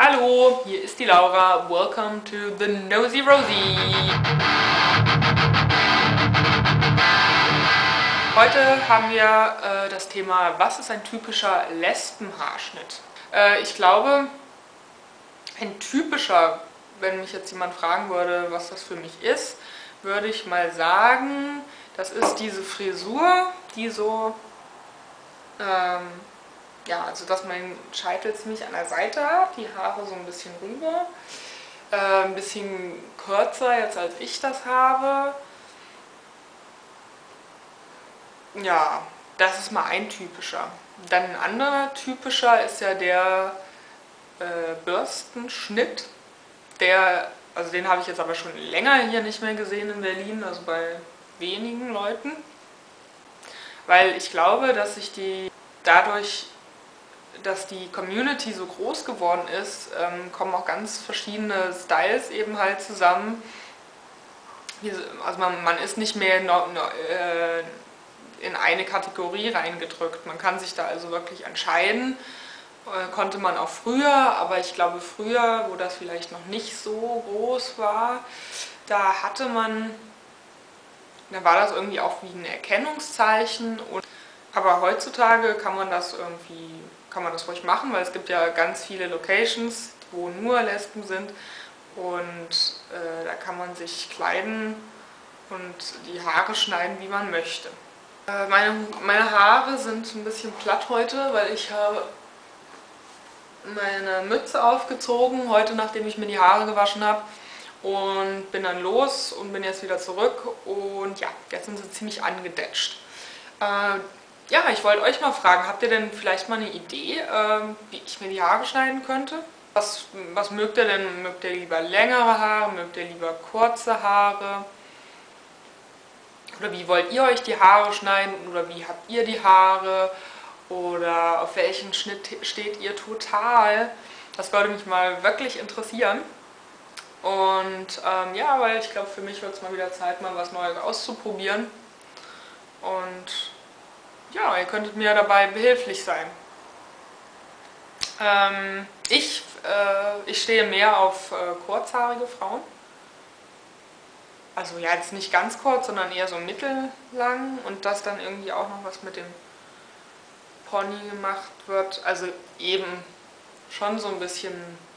Hallo, hier ist die Laura. Welcome to the Nosy Rosie. Heute haben wir das Thema, was ist ein typischer Lesbenhaarschnitt? Ich glaube, ein typischer, wenn mich jetzt jemand fragen würde, was das für mich ist, würde ich mal sagen, das ist diese Frisur, die so, ja, also dass mein Scheitel ziemlich an der Seite hat, die Haare so ein bisschen rüber, ein bisschen kürzer jetzt als ich das habe. Ja, das ist mal ein typischer. Dann ein anderer typischer ist ja der Bürstenschnitt. Also den habe ich jetzt aber schon länger hier nicht mehr gesehen in Berlin, also bei wenigen Leuten. Weil ich glaube, dass sich dadurch, dass die Community so groß geworden ist, kommen auch ganz verschiedene Styles eben halt zusammen. Also man ist nicht mehr in eine Kategorie reingedrückt. Man kann sich da also wirklich entscheiden. Konnte man auch früher, aber ich glaube früher, wo das vielleicht noch nicht so groß war, da war das irgendwie auch wie ein Erkennungszeichen. Aber heutzutage kann man das ruhig machen, weil es gibt ja ganz viele Locations, wo nur Lesben sind und da kann man sich kleiden und die Haare schneiden, wie man möchte. Meine Haare sind ein bisschen platt heute, weil ich habe meine Mütze aufgezogen, heute nachdem ich mir die Haare gewaschen habe, und bin dann los und bin jetzt wieder zurück und ja, jetzt sind sie ziemlich angedetscht. Ja, ich wollte euch mal fragen, habt ihr denn vielleicht mal eine Idee, wie ich mir die Haare schneiden könnte? Was mögt ihr denn? Mögt ihr lieber längere Haare? Mögt ihr lieber kurze Haare? Oder wie wollt ihr euch die Haare schneiden? Oder wie habt ihr die Haare? Oder auf welchen Schnitt steht ihr total? Das würde mich mal wirklich interessieren. Und ja, weil ich glaube, für mich wird es mal wieder Zeit, mal was Neues auszuprobieren. Und ja, ihr könntet mir dabei behilflich sein. Ich stehe mehr auf kurzhaarige Frauen. Also ja, jetzt nicht ganz kurz, sondern eher so mittellang und dass dann irgendwie auch noch was mit dem Pony gemacht wird. Also eben schon so ein bisschen,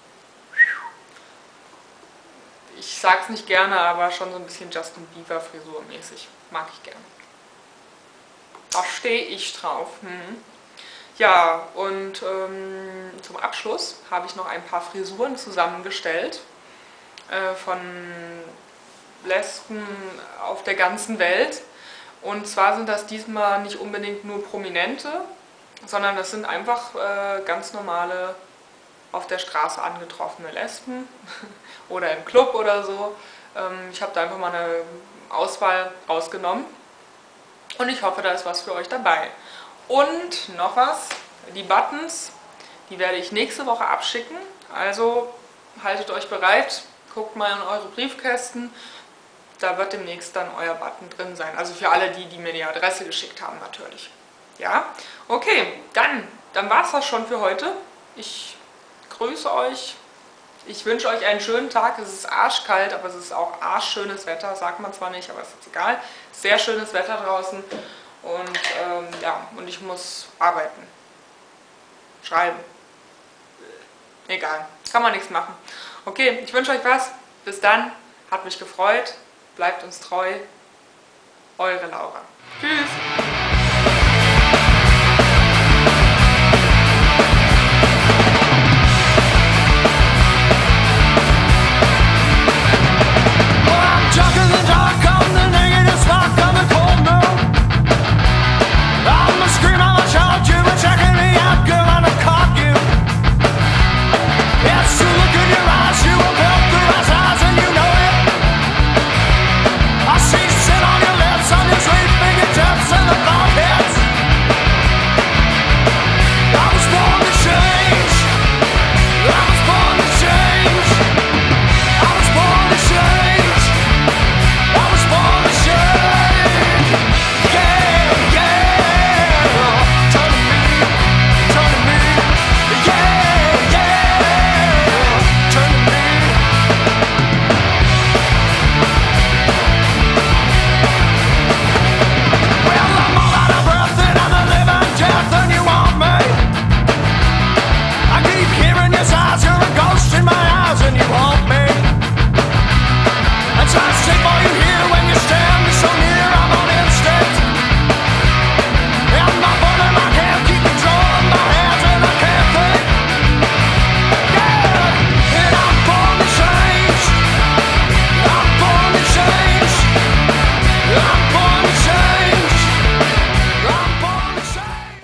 ich sag's nicht gerne, aber schon so ein bisschen Justin Bieber Frisur mäßig. Mag ich gerne. Da stehe ich drauf. Ja, und zum Abschluss habe ich noch ein paar Frisuren zusammengestellt von Lesben auf der ganzen Welt. Und zwar sind das diesmal nicht unbedingt nur Prominente, sondern das sind einfach ganz normale, auf der Straße angetroffene Lesben oder im Club oder so. Ich habe da einfach mal eine Auswahl rausgenommen und ich hoffe, da ist was für euch dabei. Und noch was, die Buttons, die werde ich nächste Woche abschicken, also haltet euch bereit, guckt mal in eure Briefkästen, da wird demnächst dann euer Button drin sein, also für alle die mir die Adresse geschickt haben natürlich. Ja, okay, dann war es das schon für heute. Ich grüße euch, ich wünsche euch einen schönen Tag, es ist arschkalt, aber es ist auch arschschönes Wetter, sagt man zwar nicht, aber ist jetzt egal, sehr schönes Wetter draußen. Und ja, und ich muss arbeiten. Schreiben. Egal, kann man nichts machen. Okay, ich wünsche euch was. Bis dann. Hat mich gefreut. Bleibt uns treu. Eure Laura. Tschüss.